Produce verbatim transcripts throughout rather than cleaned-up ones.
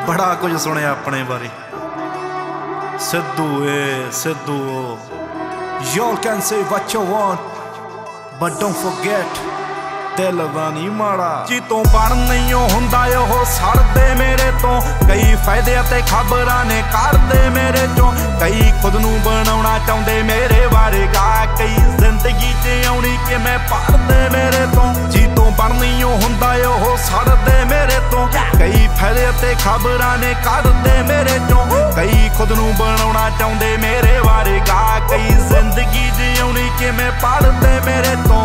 बड़ा कुछ सुने अपने बारे। सिद्धू ए Sidhu Y'all can say what you want but don't forget दिल दा नहीं माड़ा। जी तो बन नहीं हुंदा ओह सड़दे मेरे तो, कई फायदे ते खबरां ने करदे मेरे चों, कई खुद नूं बनाउणा चाहुंदे मेरे बारे गा, कई जिंदगी च आउणी कि मैं पढ़दे मेरे तो। जी तो बन नहीं हुंदा ओह सड़दे मेरे तो, कई फायदे ते खबरां ने करदे मेरे चों, कई खुद नूं बनाउणा चाहुंदे मेरे बारे गा, कई जिंदगी च आउणी कि मैं पढ़दे मेरे तो।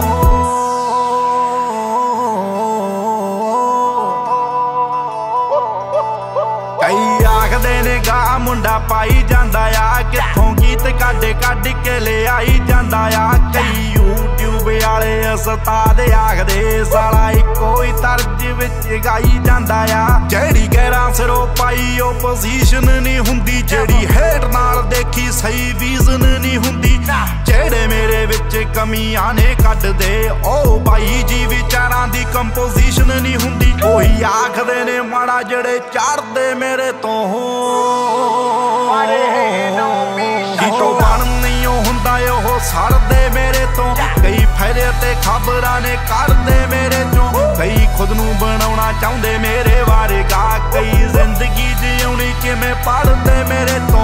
कई आखदे ने गा मुंडा पाई जांदा आ, कित्थों गीत कढ कढ के ले आई जांदा आ, कई यूट्यूब वाले उस्ताद आखदे साला इक्को ही तर्ज विच गाई जांदा आ। जेहड़ी गैरां सिरों पाई ओ पोजीशन नहीं हुंदी, जेहड़ी हेट नाल देखी सही विजन नहीं हुंदी, जेहड़े मेरे विच कमियां ने कढ दे O by ji विचारां the composition नहीं हुंदी, ओही आखदे ने माड़ा जेहड़े चढ़दे मेरे तो। जी तो बन नहीं हुंदा ओह सड़दे मेरे तो, कई फायदे ते खबरां ने करदे मेरे चों, कई खुद नूं बनाउणा चाहुंदे मेरे बारे गा, कई जिंदगी च आउणी कि मैं पढ़दे मेरे तो।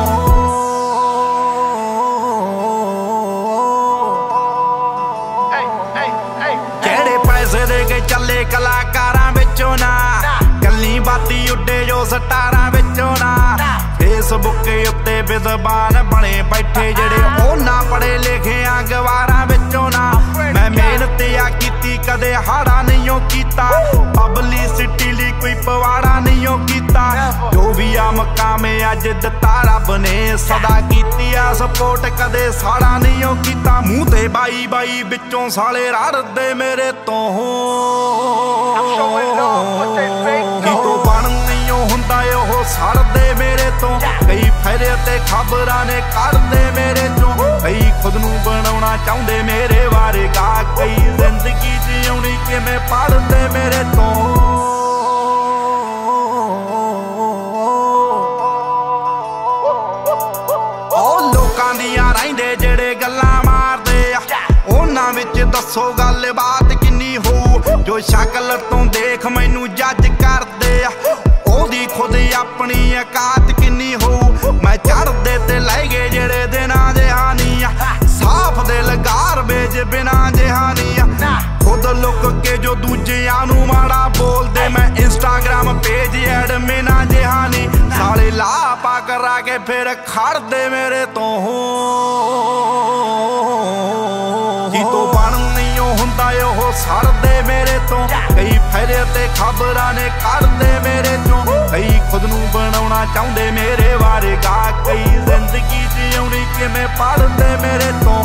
जेहड़े पैसे दे के चले कलाकारां विचों ना, गल्ली बाती उड्डे जो सटारां विचों ना, फेसबुक उत्ते विद्वान बने बैठे जेड़े ओना पढ़े लिखे गवारां विचों ना। मैं मेहनत आ कीती कदे हाड़ा नहीं कीता, पब्लिसिटी लई कोई पवाड़ा नहीं कीता, जो भी आ मकाम अज दिता रब ने सदा कीती आ सपोर्ट कदे साड़ा नहीं कीता, मूंह ते बाई बाई विचों साले रड़दे मेरे तो। जी तो बन नहीं हुंदा ओह सड़दे मेरे तो, कई फायदे ते खबरां ने करदे मेरे चों, कई खुद नूं बनाउणा चाहुंदे मेरे बारे गा, कई जिंदगी च आउणी कि मैं पढ़दे मेरे तो। ओ लोकां दियां रहिंदे जेड़े गल्लां मारदे आ, उन्हां विच दस्सो गल बात किन्नी होऊ, जो शक्ल तो देख मैनू जज करदे आ, ओदी खुद अपनी औकात किन्नी होऊ। मैं चढ़दे ते लै गए जेड़े दिनां जहानी आ, साफ दिल गारबेज बिना जहानी आ, खुद लुक के जो दूजियां नू माड़ा बोलदे, मैं इंस्टाग्राम पेज एडमिना जहानी, साले लापा करा के फिर खड़दे मेरे तो। जी तो बन नहीं हुंदा ओह सड़दे मेरे तो, कई फायदे ते खबरां ने करदे मेरे चों, कई खुद नूं बनाउणा चाहुंदे मेरे बारे गा, कई जिंदगी च आउणी कि मैं पढ़दे मेरे तो।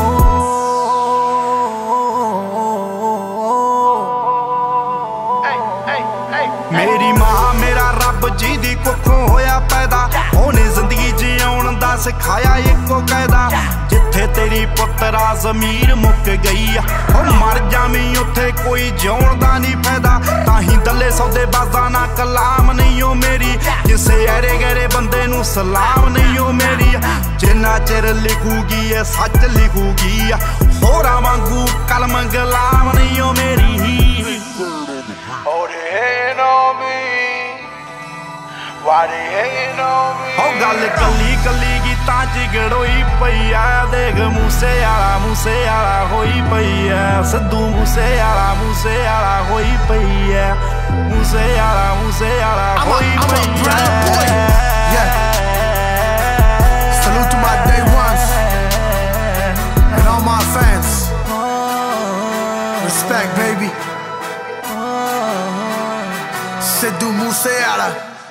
मेरी मां मेरा रब जी दी कुखों होया पैदा, ओने जिंदगी च आउण दा सिखाया इक्को कायदा, जिथे तेरी पुत्तरा जमीर मुक गई आ, ओ मर जावीं उत्थे कोई जिउण दा नहीं फायदा, ताही दले सौदे बाज़ां ना कलाम नहीं ओ मेरी, किसे ऐरे गैरे बंदे नूं सलाम नहीं ओ मेरी, जिन्ना चिर लिखूगी ए सच लिखूगी, होरां वांगू कलम गलाम नहीं ओ मेरी। हो गल कली कली गीतां च गड़ोई पई आ, देख मूसे आला मूसे आला होई पई है, सिद्धू मूसे आला मूसे आला होई पई है, मूसे आला मूसे आला होई पई है। Salute to my day ones and all my fans. Respect, baby. Sidhu Moosewala.